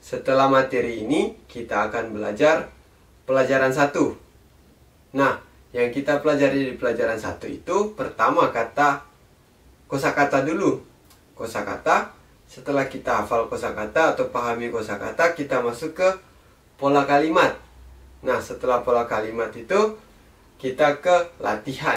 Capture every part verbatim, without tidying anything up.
setelah materi ini kita akan belajar pelajaran satu. Nah, yang kita pelajari di pelajaran satu itu pertama kata kosakata dulu. Kosakata, setelah kita hafal kosakata atau pahami kosakata, kita masuk ke pola kalimat. Nah, setelah pola kalimat itu kita ke latihan.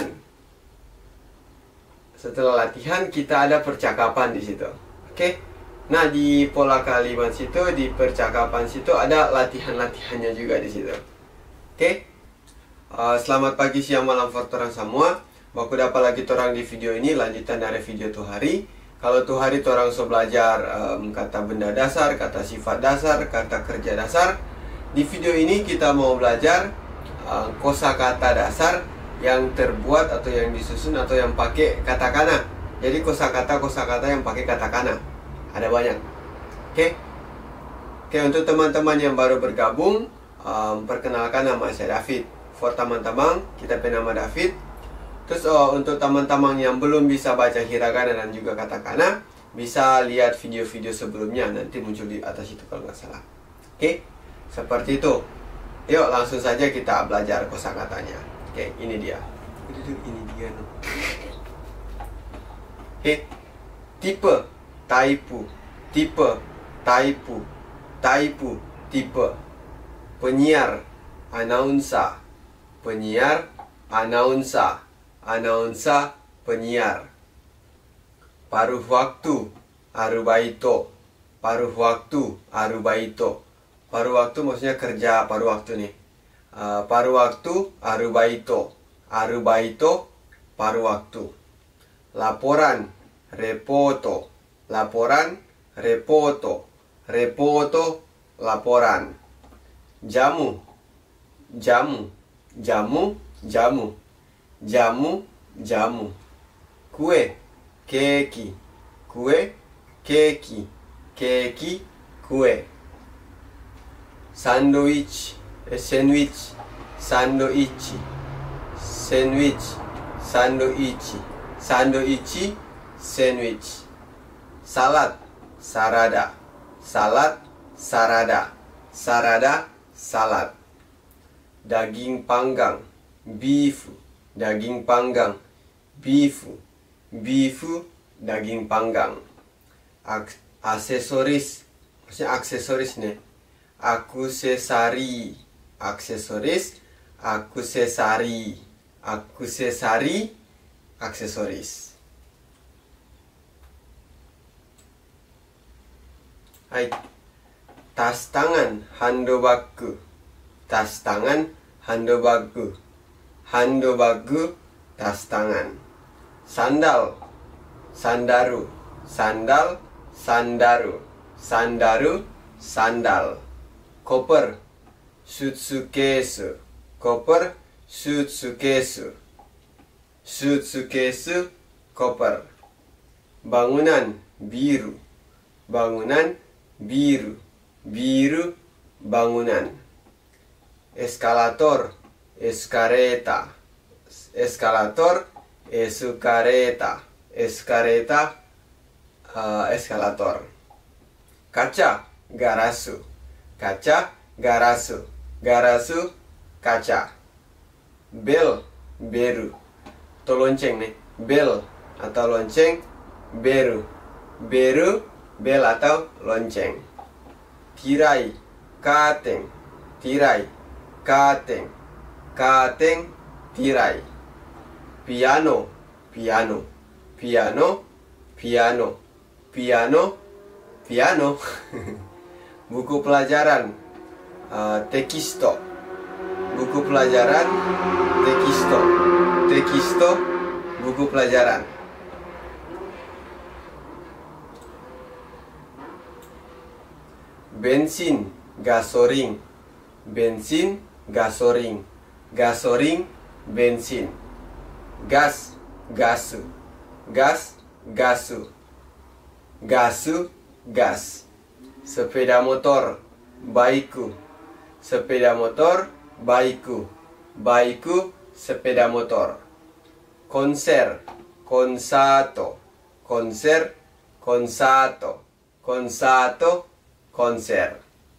Setelah latihan kita ada percakapan di situ. Oke. Nah, di pola kalimat situ, di percakapan situ ada latihan-latihannya juga di situ. Oke. Uh, selamat pagi, siang, malam for torang semua. Baku dapat lagi torang di video ini lanjutan dari video tuh hari. Kalau tuh hari torang so belajar um, kata benda dasar, kata sifat dasar, kata kerja dasar. Di video ini kita mau belajar uh, kosakata dasar yang terbuat atau yang disusun atau yang pakai katakana. Jadi kosakata-kosakata yang pakai katakana ada banyak. Oke. Oke, untuk teman-teman yang baru bergabung, um, perkenalkan nama saya David. For teman-teman, kita punya nama David. Terus uh, untuk teman-teman yang belum bisa baca hiragana dan juga katakana, bisa lihat video-video sebelumnya, nanti muncul di atas itu kalau nggak salah. Oke, seperti itu. Yuk langsung saja kita belajar kosakatanya. Oke, ini dia. Ini dia. Oke, tipe, taipu, tipe, taipu, taipu, tipe. Penyiar, announcer, penyiar, announcer, announcer, penyiar. Paruh waktu, arubaito, paruh waktu, arubaito. Paruh waktu maksudnya kerja paruh waktu nih. Uh, paruh waktu, arubaito, arubaito, paruh waktu. Laporan, repoto, laporan, repoto, repoto, laporan. Jamu, jamu, jamu, jamu, jamu, jamu. Kue, keki, kue, keki, keki, kue. Sandwich, sandwich, sandwich, sandwich, sandwich, sandwich, sandwich. Salad, sarada, salad, sarada, sarada, salad. Daging panggang, beef, daging panggang, beef, beef, daging panggang. Ak aksesoris, maksudnya aksesoris nih. Aksesari, aksesoris, aksesari, aksesari, aksesoris. Hai, tas tangan, handbag, tas tangan, handbag, handbag, tas tangan. Sandal, sandaru, sandal, sandaru, sandaru, sandal. Koper, suitcase, koper, suitcase, suitcase, koper. Bangunan, biru, bangunan, biru, biru, bangunan. Eskalator, eskareta, eskalator, eskareta, eskareta, uh, eskalator. Kaca, garasu, kaca, garasu, garasu, kaca. Bel, beru. Atau lonceng nih, bel atau lonceng, beru, beru, bel atau lonceng. Tirai, kateng, tirai, kateng, kateng, tirai. Piano, piano, piano, piano, piano, piano. Buku pelajaran, uh, tekisto, buku pelajaran, tekisto, tekisto, buku pelajaran. Bensin, gasoring, bensin, gasoring, gasoring, bensin. Gas, gasu, gas, gasu, gasu, gas. Sepeda motor, baiku, sepeda motor, baiku, baiku, sepeda motor. Konser, konsato, konser, konsato, konsato, konser.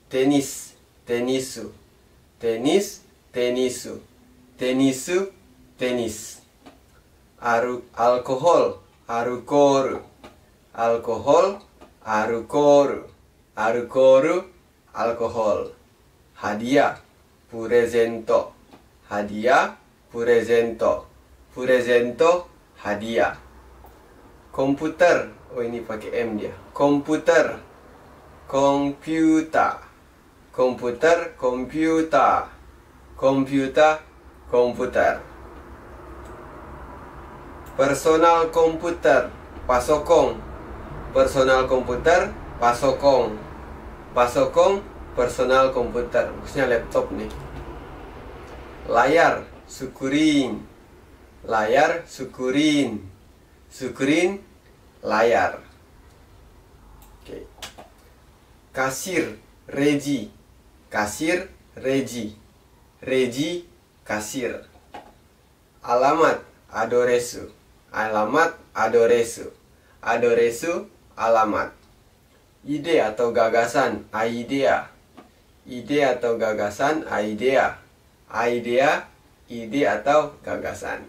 tenis, tenisu, tenis, tenisu, tenisu, tenis. Aru, alkohol, arukoru, alkohol, arukoru, arukoru, alkohol. Hadiah, purezento, hadiah, purezento, purezento, hadiah. Komputer, oh ini pakai M dia. Komputer, komputer, komputer, komputer, komputer, komputer. Personal komputer, pasokong, personal komputer, pasokong, pasokong, personal komputer, maksudnya laptop nih. Layar, sukurin, layar, sukurin, sukurin, layar. Oke. Kasir, reji, kasir, reji, reji, kasir. Alamat, adoresu, alamat, adoresu, adoresu, alamat. Ide atau gagasan, idea, ide atau gagasan, idea, idea, ide atau gagasan.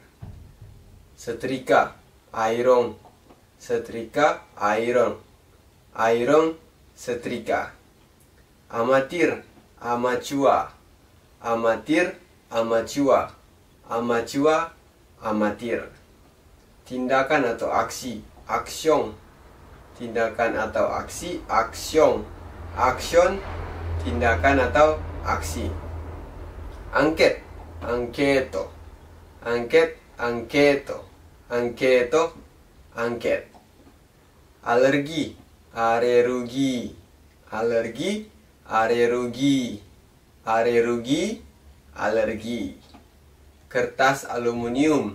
Setrika, iron, setrika, iron, iron, setrika. Amatir, amacua, amatir, amacua, amacua, amatir. Tindakan atau aksi, action, tindakan atau aksi, action, action, tindakan atau aksi. Angket, angketo, angket, angketo, angketo, angket. Alergi, arerugi, alergi, arerugi, arerugi, alergi. Kertas aluminium,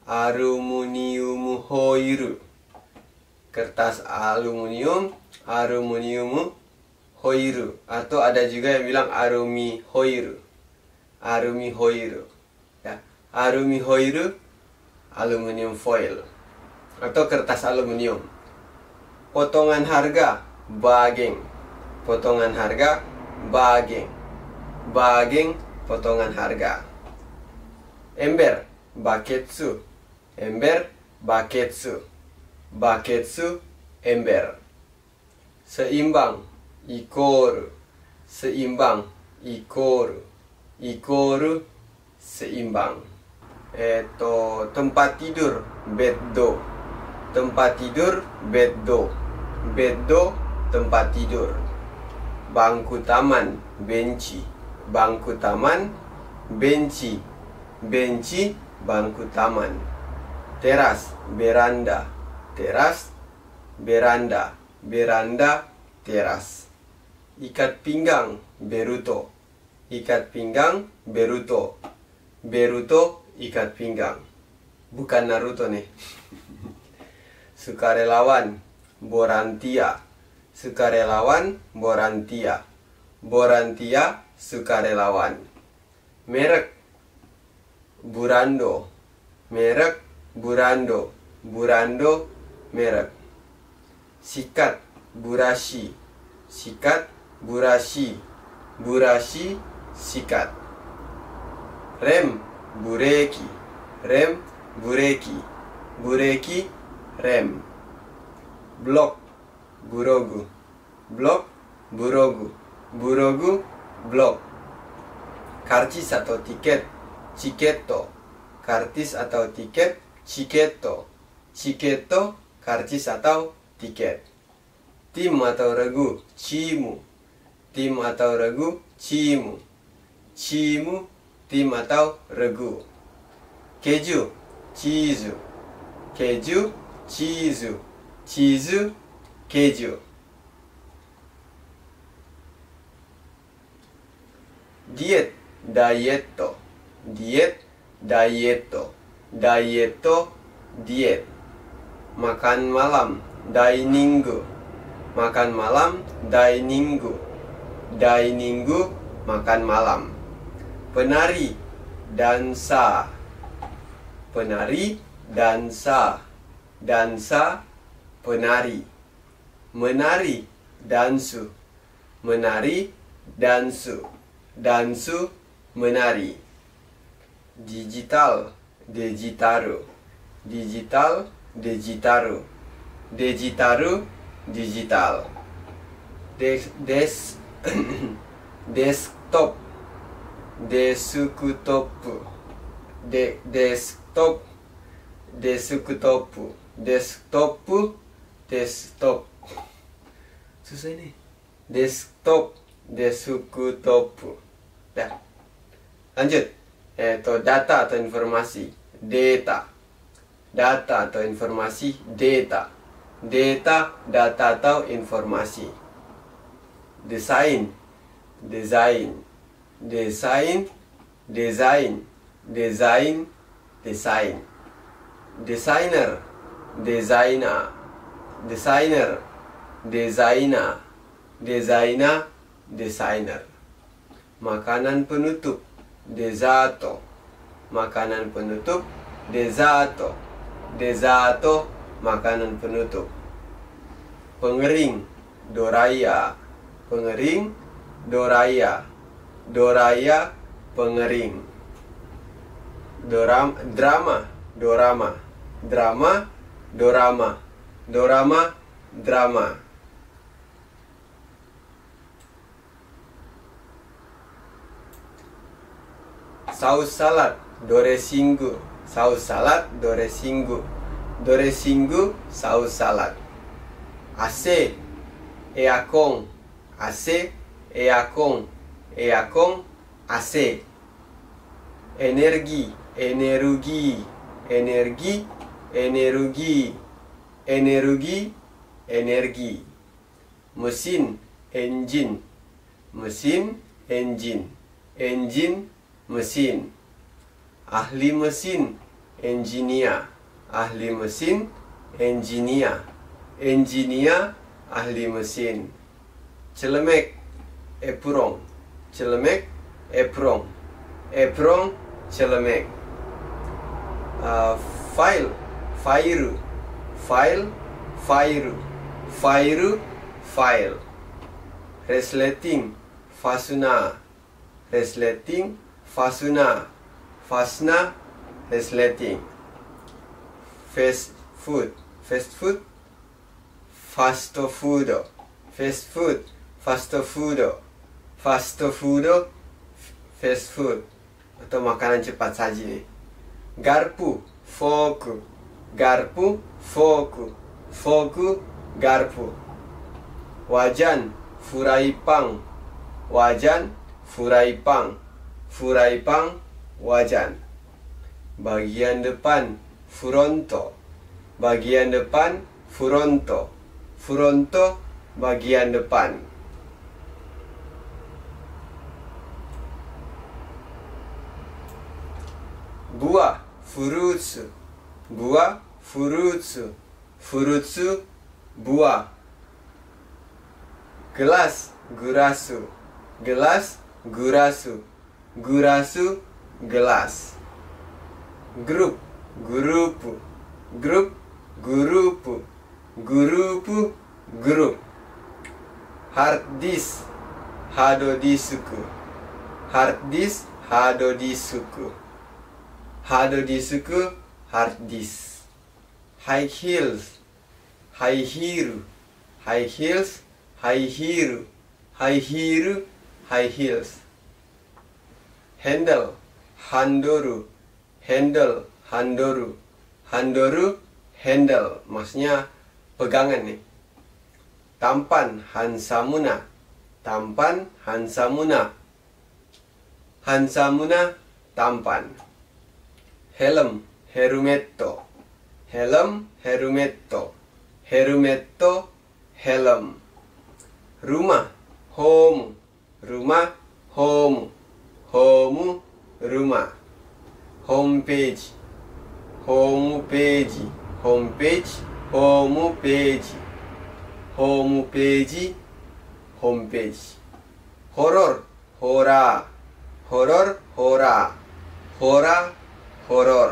aluminium hoiru, kertas aluminium, aluminium hoiru, atau ada juga yang bilang arumi hoiru, arumi hoiru, ya, arumi hoiru, aluminium foil, atau kertas aluminium. Potongan harga, bageng, potongan harga, bageng, bageng, potongan harga. Ember, baketsu, ember, baketsu, baketsu, ember. Seimbang, ikoru, seimbang, ikoru, ikoru, seimbang. Eto, tempat tidur, beddo, tempat tidur, beddo, beddo, tempat tidur. Bangku taman, benci, bangku taman, benci, benci, bangku taman. Teras, beranda, teras, beranda, beranda, teras. Ikat pinggang, beruto, ikat pinggang, beruto, beruto, ikat pinggang. Bukan Naruto nih. Sukarelawan, borantia, sukarelawan, borantia, borantia, sukarelawan. Merek, Burando, merek, Burando, Burando, merek. Sikat, burashi, sikat, burashi, burashi, sikat. Rem, bureki, rem, bureki, bureki, rem. Blok, burogu, blok, burogu, burogu, blok. Karcis atau tiket, chiketo, kartis atau tiket, chiketo, chiketo, karcis atau tiket. Tim atau regu, cimu, tim atau regu, cimu, cimu, tim atau regu. Keju, cheese, keju, cheese, cheese, keju. Diet, dieto, diet, dieto, dieto, diet. Makan malam, dining, makan malam, dining, dining, makan malam. Penari, dansa, penari, dansa, dansa, penari. Menari, dansu, menari, dansu. Dansu, menari. Digital, digitaru. Digital, digitaru. Digitaru, digital. Des, des desktop, desktop, de, desktop, desktop, desktop, desktop. Susah ini. Desktop, desktop. Dah. Lanjut. Itu data atau informasi. Data. Data atau informasi. Data. Data, data atau informasi. Desain. Desain. Desain. Desain. Desain. Desain. Designer. Designer. Designer. Designer. Designer. Designer. Makanan penutup. Desato. Makanan penutup. Desato. Desato. Makanan penutup. Pengering. Doraya. Pengering. Doraya. Doraya. Pengering. Doram, drama. Dorama. Drama. Dorama. Dorama. Drama. Saus salad. Doresingu. Saus salad. Doresingu. Doresingu. Saus salad. A C. Eakong. A C. Eakong. Eakong. A C. Energi. Energi. Energi. Energi. Energi. Energi. Mesin. Engine. Mesin. Engine. Engine. Mesin. Ahli mesin. Engineer. Ahli mesin. Engineer. Engineer. Ahli mesin. Celemek. Apron. Celemek. Apron. Apron. Celemek. uh, File. Fairu. File. Fairu. Fairu. File. Resleting. Fasuna. Resleting. Fasuna. Fasna. Resleting. Fast food. Fast food. Fast food. Fast food. Fast food. Fast food. Fast food. Atau makanan cepat saji nih. Garpu. Fork. Garpu. Fork. Fork. Garpu. Wajan. Furaipang. Wajan. Furaipang. Furaipang. Wajan. Bagian depan. Fronto. Bagian depan. Fronto. Fronto. Bagian depan. Buah. Fruits. Buah. Fruits. Fruits. Buah. Gelas. Gurasu. Gelas. Gurasu. Gurasu. Gelas. Grup. Grupu. Grup. Gurupu. Gurupu. Grup. Hard disk. Hadodisuku. Hard disk. Hadodisuku. Hadodisuku. Hard disk. High heels. High heel. High heels. High heel. High heel. High heels. Handle. Handoru. Handle. Handoru. Handoru. Handle. Maksudnya pegangan nih. Tampan. Hansamuna. Tampan. Hansamuna. Hansamuna. Tampan. Helm. Herumetto. Helm. Herumetto. Herumetto. Helm. Rumah. Home. Rumah. Home. Home. Rumah. Homepage. Homepage. Homepage. Homepage. Homepage. Homepage. Horror. Hora. Horror. Hora. Hora. Horror.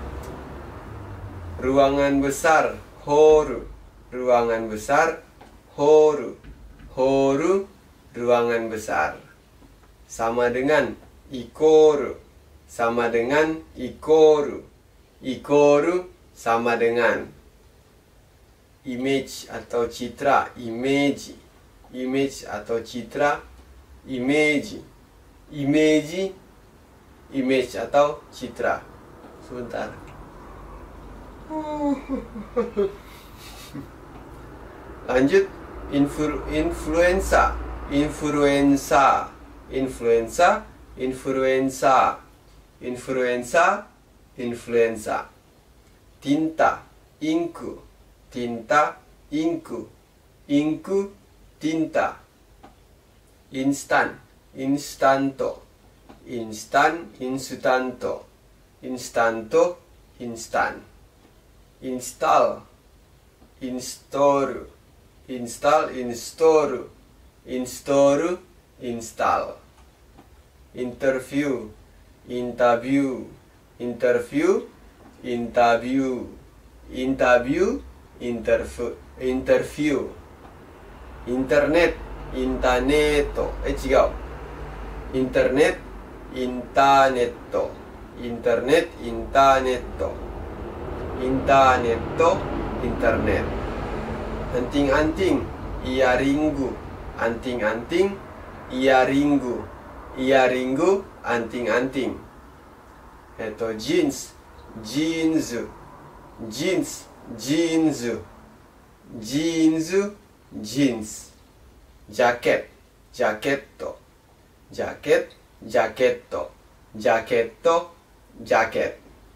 Ruangan besar. Horu. Ruangan besar. horu. Horu, ruangan besar. Sama dengan ikoru. Sama dengan ikoru. Ikoru sama dengan image atau citra, image. Image atau citra, image. Image, image atau citra. Sebentar. Lanjut, influ influenza, influenza, influenza, influenza, influenza, influenza. Tinta, inku, tinta, inku, inku, tinta. Instan, instanto, instan, instanto, instanto, instan. Install, install, install, install, install, install. Interview, interview, interview, interview, interview, interview, interview. Internet, interneto, eh違う. Internet, interneto, internet, interneto, interneto, internet. Anting-anting, iaringgu, anting-anting, iaringgu, iaringgu, anting-anting. Eto jeans, jeans, jeans, jeans, jeans, jeans. Jaket, jaketto, jaket, jaketto, jaketto, jaket.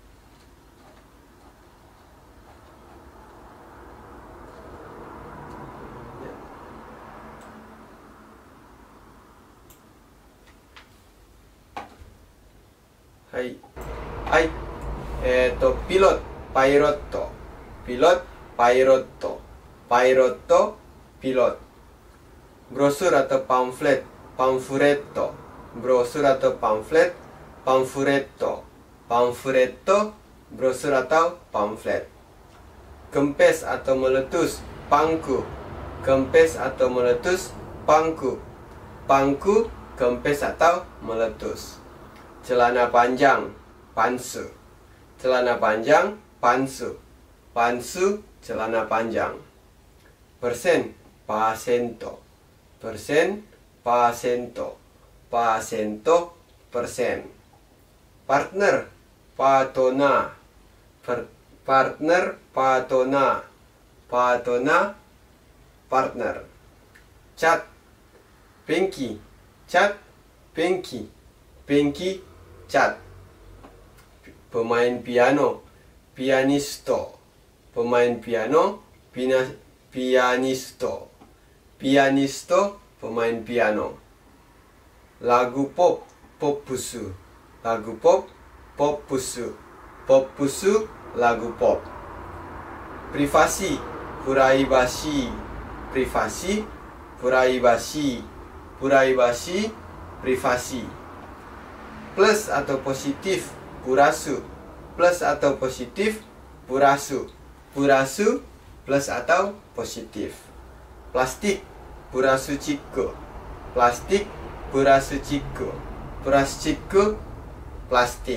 Hai, hai, eto pilot, pilotto, pilot, pilotto, pilotto, pilot. Brosur atau pamflet, pamfuretto, brosur atau pamflet, pamfuretto, pamfuretto, brosur atau pamflet. Kempes atau meletus, pangku, kempes atau meletus, pangku, pangku, kempes atau meletus. Celana panjang, pansu, celana panjang, pansu, pansu, celana panjang. Persen, pasento, persen, pasento, pasento, persen. Partner, patona, per, partner, patona, patona, partner. Cat, pinky, cat, pinky, pinky, cat. Pemain piano, pianisto, pemain piano, pina, pianisto, pianisto, pemain piano. Lagu pop, popusu, lagu pop, popusu, popusu, lagu pop. Privasi, puraibasi, privasi, puraibasi, puraibasi, privasi. Plus atau positif, purasu, plus atau positif, purasu, purasu, plus atau positif. Plastik, purasu cikgu, plastik, purasu cikgu, purasu cikgu, plastik.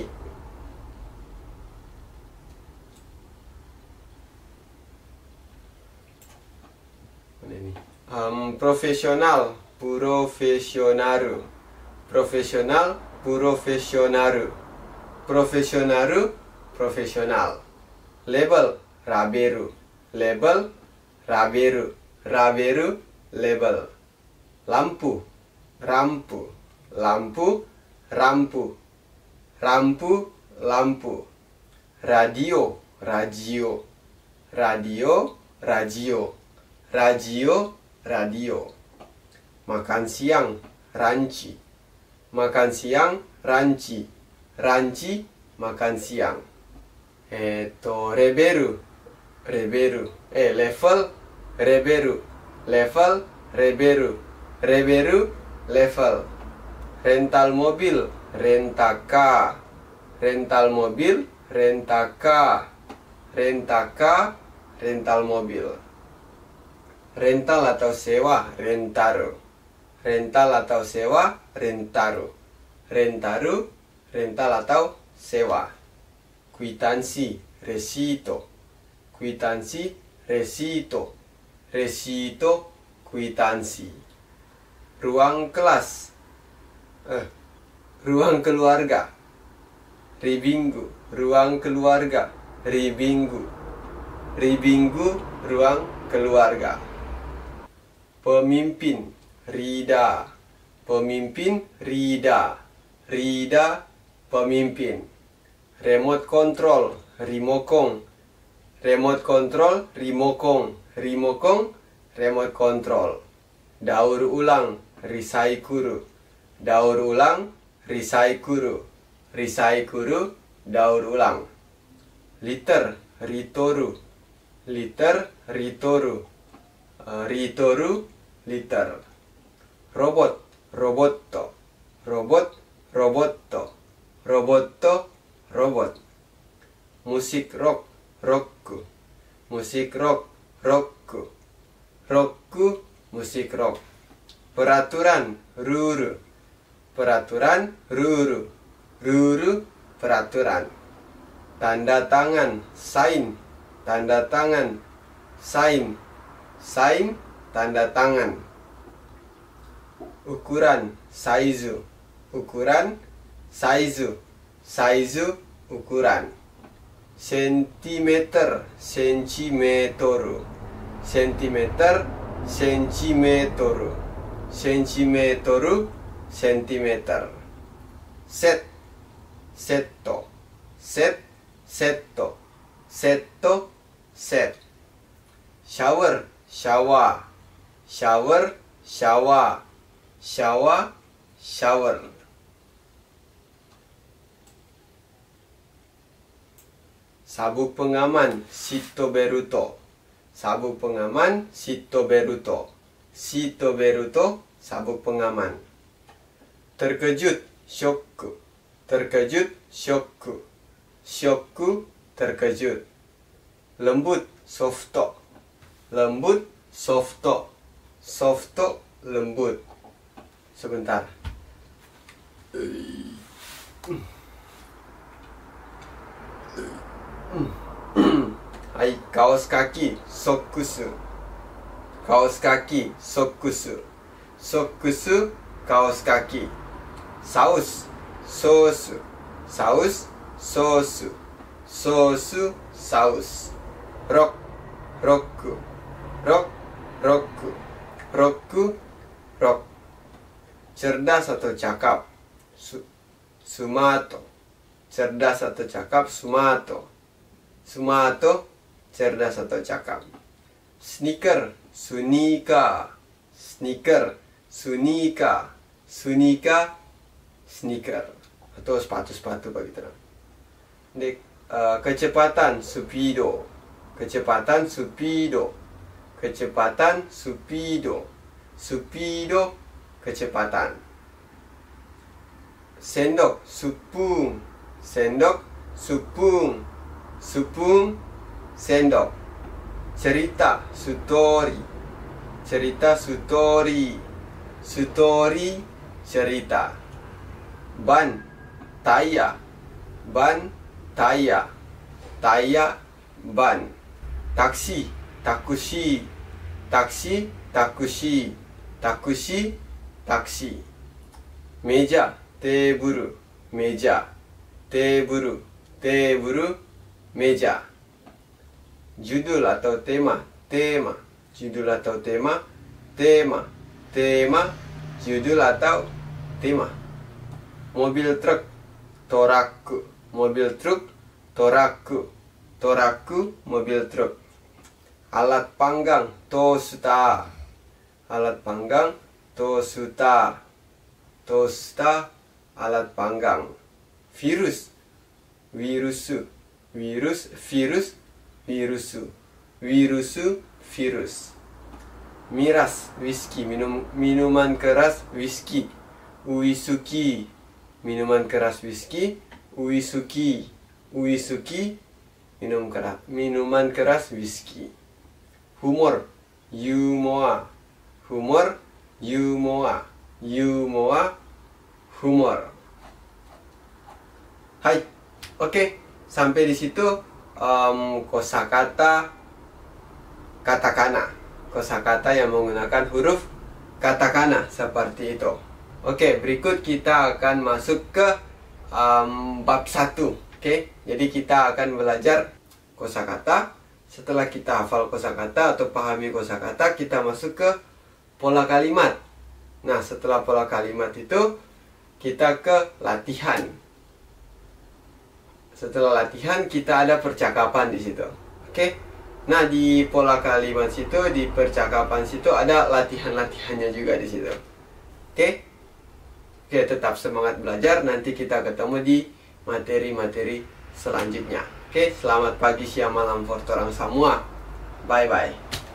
Um, profesional, profesionaru, profesional, profesionaru, profesionaru, profesional. Label, raberu, label, raberu, raberu, label. Lampu, rampu, lampu, rampu, rampu, lampu. Radio, radio, radio, radio, radio, radio. Makan siang, ranci, makan siang, ranci, ranci, makan siang. Eto reberu, reberu, eh level, reberu, level, reberu, reberu, level. Rental mobil, rentaka, rental mobil, rentaka, rentaka, rental mobil. Rental atau sewa, rentaro. Rental atau sewa, rentaro. Rentaro, rental atau sewa. Kwitansi, resito. Kwitansi, resito. Resito, kwitansi. Ruang kelas, eh, ruang keluarga. Ribinggu, ruang keluarga. Ribinggu. Ribinggu, ruang keluarga. Pemimpin, rida. Pemimpin, rida. Rida, pemimpin. Remote control, rimokong. Remote control, rimokong. Rimokong, remote control. Daur ulang, risaikuru. Daur ulang, risaikuru. Risaikuru, daur ulang. Liter, ritoru. Liter, ritoru. Uh, ritoru, liter. Robot, robotto. Robot, robotto. Robotto, robot. Musik rock, rokku. Musik rock, rokku. Rokku, musik rock. Peraturan, ruru. Peraturan, ruru. Ruru, peraturan. Tanda tangan, sign. Tanda tangan, sign. Sign, tanda tangan. Ukuran, saizu. Ukuran, saizu. Saizu, ukuran. Sentimeter, sentimetoru. Sentimeter, sentimetoru. Sentimetoru, sentimeter. Set, setto. Set, setto. Setto, set. Shower, shower. Shower, shower. Shower, shower. Sabuk pengaman, sito beruto. Sabuk pengaman, sito beruto. Sito beruto, sabuk pengaman. Terkejut, shokku. Terkejut, shokku. Shokku, terkejut. Lembut, softo. Lembut, softo. Softo, lembut. Sebentar. Hai, kaos kaki, sokkusu. Kaos kaki, sokkusu. Sokkusu, kaos kaki. Saus, sosu. Saus, sosu. Sosu, saus. Rok, rokku. Rok, rokku. Rokku, rok. Cerdas atau cakap, su, sumato. Cerdas atau cakap, sumato. Sumato, cerdas atau cakap. Sneaker, sunika. Sneaker, sunika. Sunika, sneaker. Atau sepatu-sepatu bagi terang. Dek, uh, kecepatan, supido. Kecepatan, supido. Kecepatan, supido. Supido, kecepatan. Sendok, supung. Sendok, supung. Supung, sendok. Cerita, sutori. Cerita, sutori. Sutori, cerita. Ban, taya. Ban, taya. Taya, ban. Taksi, takushi. Taksi, takushi. Takushi, taksi. Meja, teburu. Meja. Teburu. Teburu, meja. Judul atau tema, tema. Judul atau tema, tema. Tema, judul atau tema. Mobil truk, toraku. Mobil truk, toraku. Toraku, mobil truk. Alat panggang, tosuta. Alat panggang, tosuta. Tosuta, alat panggang. Virus, virusu. Virus, virus, virusu. Virusu, virus. Miras, whisky. Minum, minuman keras, whisky. Uisuki, minuman keras whisky. Uisuki, uisuki, minum keras, minuman keras whisky. Humor, yumoa. Humor, yumoa. Yumoa, humor. Hai. Oke, sampai di situ um, kosakata katakana. Kosakata yang menggunakan huruf katakana seperti itu. Oke, berikut kita akan masuk ke um, bab satu. Oke, jadi kita akan belajar kosakata. Setelah kita hafal kosakata atau pahami kosakata, kita masuk ke pola kalimat. Nah, setelah pola kalimat itu, kita ke latihan. Setelah latihan, kita ada percakapan di situ. Oke. Nah, di pola kalimat situ, di percakapan situ ada latihan-latihannya juga di situ. Oke. Oke, tetap semangat belajar. Nanti kita ketemu di materi-materi selanjutnya. Oke, selamat pagi, siang, malam, for orang semua. Bye-bye.